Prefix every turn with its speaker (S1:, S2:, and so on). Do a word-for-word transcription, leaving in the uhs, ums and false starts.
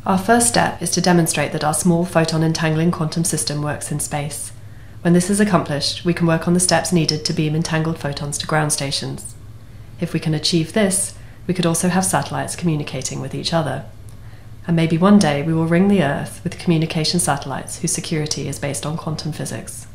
S1: Our first step is to demonstrate that our small photon entangling quantum system works in space. When this is accomplished, we can work on the steps needed to beam entangled photons to ground stations. If we can achieve this, we could also have satellites communicating with each other. And maybe one day we will ring the Earth with communication satellites whose security is based on quantum physics.